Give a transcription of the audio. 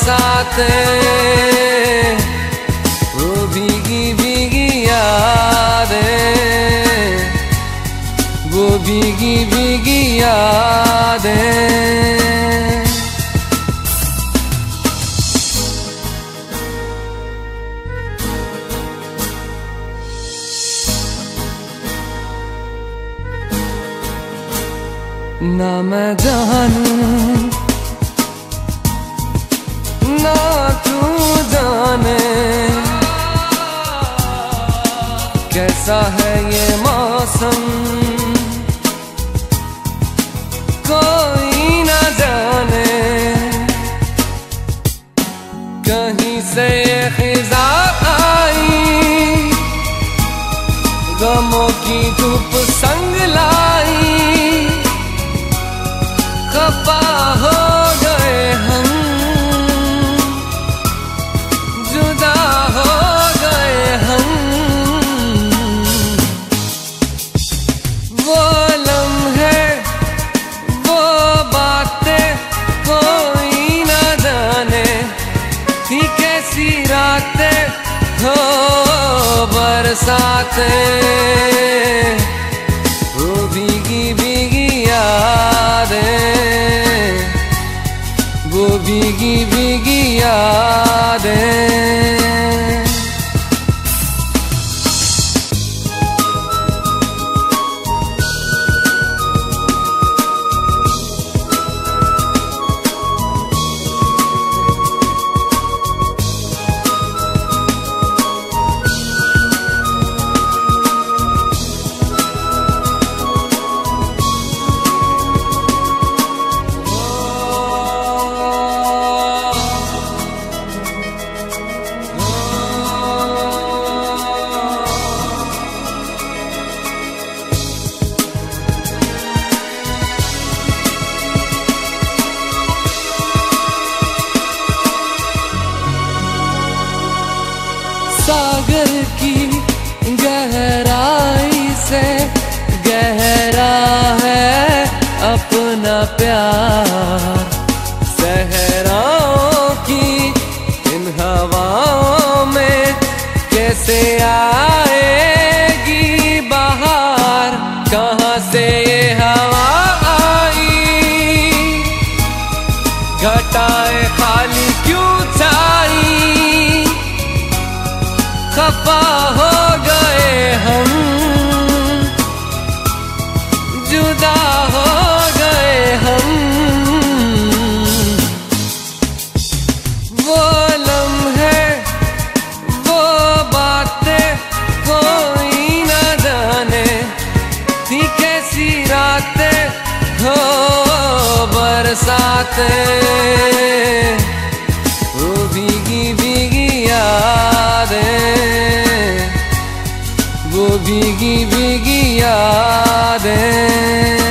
बरसातें, वो भीगी भीगी यादें, वो भीगी भीगी यादें। ना मैं जानूं ना तू जाने, कैसा है ये मौसम कोई ना जाने। कहीं से ये खिज़ा आई, गमों की धूप संग लाई, खफा हो गए हम, जुदा हो गए हम। वो लम्हे वो बातें कोई ना जाने, थी कैसी रातें हो बरसातें, वो भीगी भीगी यादें, वो भीगी भीगी यादें। सागर की गहराई से गहरा है अपना प्यार, सहराओं की इन हवाओं में कैसे आएगी बहार। कहाँ से ये हवा आई, घटाएं खाली क्यों छाई, खफा हो गए हम, जुदा हो गए हम। वो लम्हे वो बातें कोई ना जाने, थी कैसी रातें हो बरसातें, वो भीगी भीगी यादें, वो भीगी भीगी यादें।